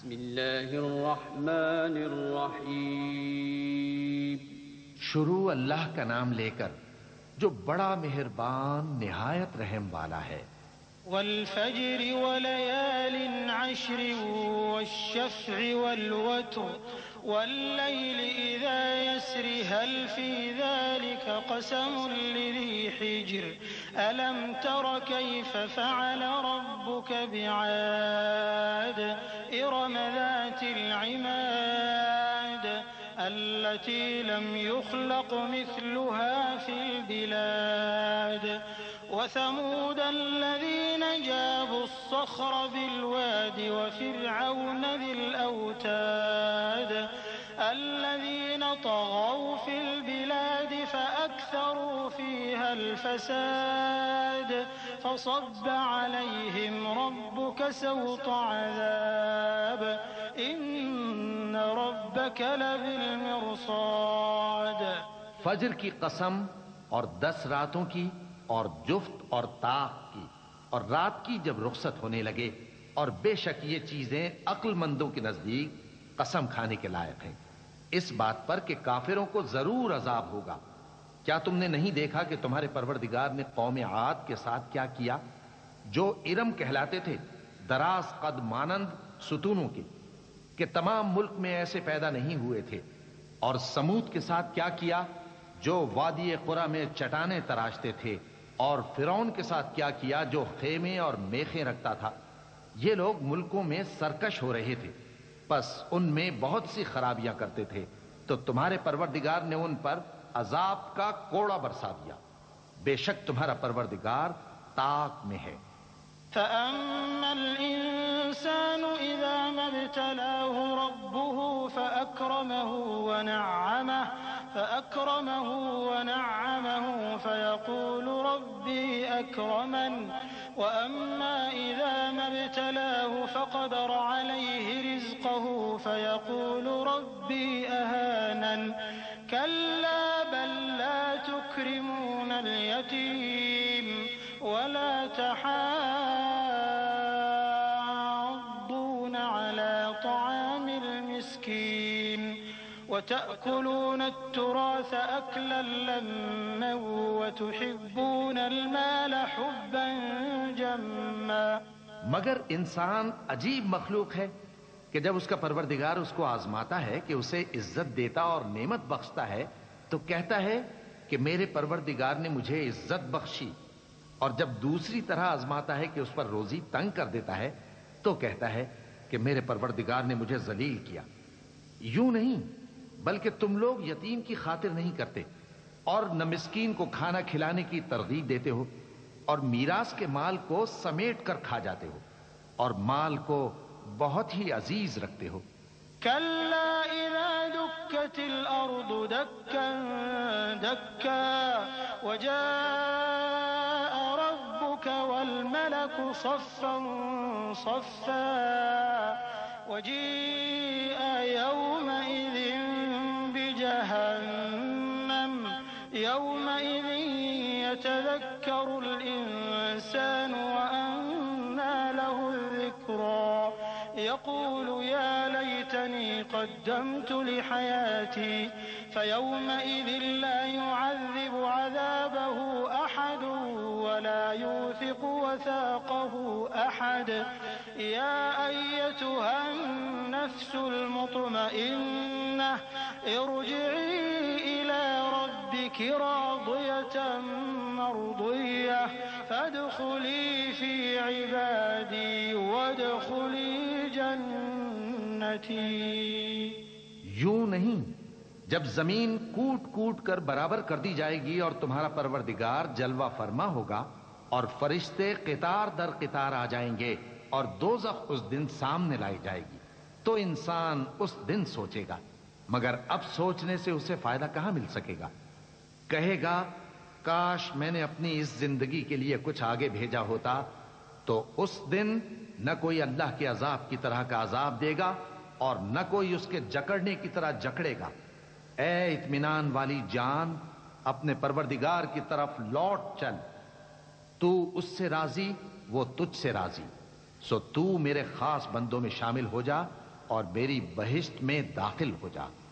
बिस्मिल्लाहिर्रहमानिर्रहीम। शुरू अल्लाह का नाम लेकर जो बड़ा मेहरबान निहायत रहम वाला है। वल फज्र वलयालिन अश्र वश्शफ़्इ वल्वत्र वल्लैलि इज़ा यस्रि हल फ़ी ज़ालिका क़समुन लिज़ी हिज्र अलम तर कैफ़ फ़अल रब्बुक बिआद इरम ज़ातिल इमाद अल्लती लम युख़लक़ मिस्लुहा फ़िल बिलाद वसमूद अल्लज़ीन जाबु अस्सख़्र बिलवाद वफ़िरऔन ज़िल औताद अल्लज़ीन तग़ौ फ़िल बिलाद फ़अक्थरू फ़ीहा अल-फ़साद फ़सब्ब अलैहिम रब्बुक सौत अज़ाब इन्न रब्बक लबिल-मिरसाद। फज्र की कसम और 10 रातों की और जुफ्त और ताक की और रात की जब रुखसत होने लगे, और बेशक ये चीजें अक्लमंदों के नजदीक कसम खाने के लायक हैं, इस बात पर कि काफिरों को जरूर अजाब होगा। क्या तुमने नहीं देखा कि तुम्हारे परवरदिगार ने कौम आद के साथ क्या किया, जो इरम कहलाते थे, दराज कद मानंद सुतूनों के, कि तमाम मुल्क में ऐसे पैदा नहीं हुए थे। और समूद के साथ क्या किया, जो वादी कुरा में चट्टानें तराशते थे। और फिरौन के साथ क्या किया, जो खेमे और मेखें रखता था। ये लोग मुल्कों में सरकश हो रहे थे, बस उनमें बहुत सी खराबियां करते थे, तो तुम्हारे परवरदिगार ने उन पर अजाब का कोड़ा बरसा दिया। बेशक तुम्हारा परवरदिगार ताक में है। फ़अम्मल इंसानु इज़ा मब्तलाहु रब्बुहु फ़अक्रमहु वनअमहु फ़यक़ूलु रब्बी अक्रमन वअम्मा इज़ा मब्तलाहु फ़क़दर अलैहि रिज़्क़हु फ़यक़ूलु रब्बी अहानन कल्ला बल ला तुक्रिमूनल यतीम वला तहाद्दून अला तआमिल मिस्कीन वतअकुलून अत्तुरास अक्लन लम्मा वतुहिब्बूनल माल हुब्बन जम्मा। मगर इंसान अजीब मखलूक है कि जब उसका परवरदिगार उसको आजमाता है, कि उसे इज्जत देता और नेमत बख्शता है, तो कहता है कि मेरे परवरदिगार ने मुझे इज्जत बख्शी। और जब दूसरी तरह आजमाता है कि उस पर रोजी तंग कर देता है, तो कहता है कि मेरे परवरदिगार ने मुझे जलील किया। यूं नहीं, बल्कि तुम लोग यतीम की खातिर नहीं करते और न मिस्कीन को खाना खिलाने की तरगीब देते हो, और मीरास के माल को समेट कर खा जाते हो, और माल को बहुत ही अजीज रखते हो। कल्ला इज़ा दुक्कतिल अर्दु दक्कन दक्का वजाअ रब्बुक वल मलकु सफ़्फ़न सफ़्फ़ा वजीअ यौमइज़िन बिजहन्नम यौमइज़िन यतज़क्करुल इंसानु वअन्ना लहुल ज़िक्रा यक़ूलु या लैतनी क़द्दमतु लिहयाती फ़यौमइज़िन ला युअज़्ज़िबु अज़ाबहु अहद वला यूसिक़ु वसाक़हु अहद या अय्यतुहन नफ्सुल मुत्मइन्नह इरजिई इला रब्बिकी रादियतन मर्दिय्यह फदखुली फ़ी इबादी वदखुली जन्नती। यूं नहीं, जब जमीन कूट कूट कर बराबर कर दी जाएगी और तुम्हारा परवरदिगार जलवा फरमा होगा और फरिश्ते कितार दर कितार आ जाएंगे और दोज़ख उस दिन सामने लाई जाएगी, तो इंसान उस दिन सोचेगा, मगर अब सोचने से उसे फायदा कहां मिल सकेगा। कहेगा, काश मैंने अपनी इस जिंदगी के लिए कुछ आगे भेजा होता, तो उस दिन न कोई अल्लाह के अजाब की तरह का अजाब देगा और न कोई उसके जकड़ने की तरह जकड़ेगा। ए इत्मीनान वाली जान, अपने परवरदिगार की तरफ लौट चल, तू उससे राजी, वो तुझसे राजी, सो तू मेरे खास बंदों में शामिल हो जा और मेरी बहिश्त में दाखिल हो जा।